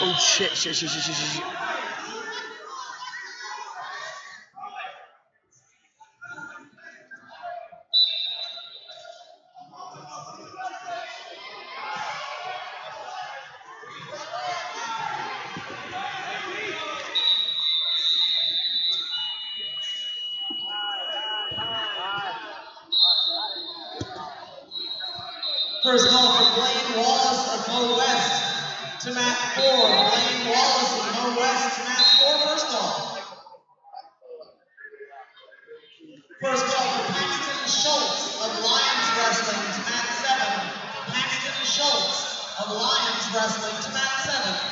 Oh shit. First call for Blaine Wallace of Mo West to mat 4. Blaine Wallace of Mo West to mat 4. First call. First call for Paxton Schultz of Lions Wrestling to mat 7. Paxton Schultz of Lions Wrestling to mat 7.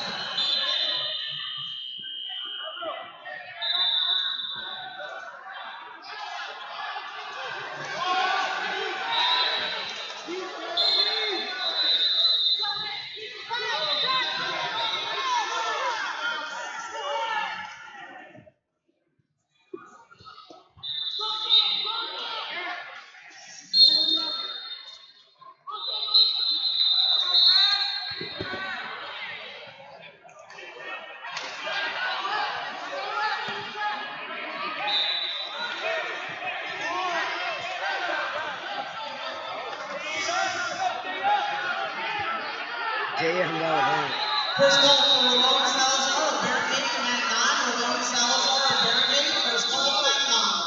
First call for Ramon Salazar of Barricade to mat 9. Ramon Salazar of Barricade, first call to mat 9.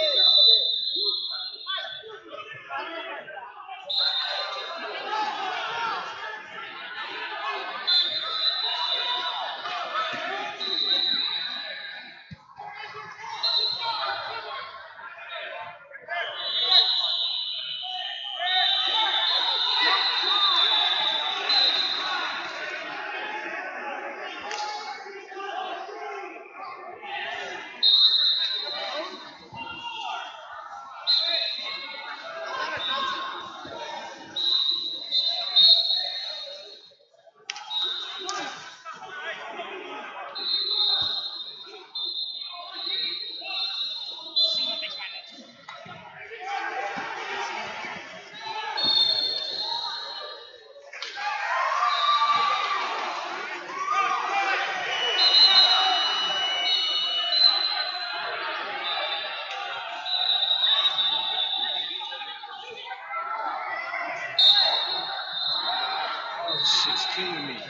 Shit's killing me.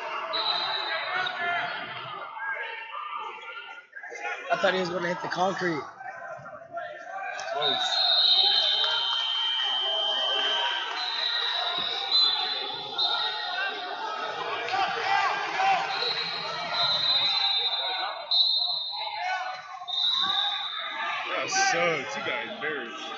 I thought he was going to hit the concrete. Close. That sucks. You got embarrassed.